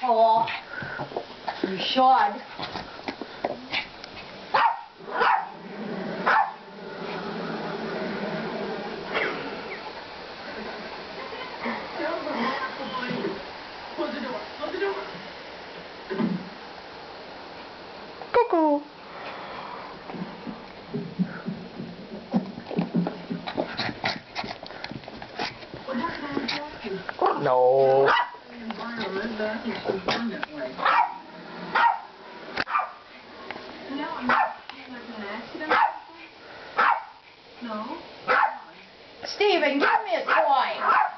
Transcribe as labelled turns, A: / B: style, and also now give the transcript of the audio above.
A: asshole. You should.
B: Cuckoo. No.
A: Steven, give me a toy.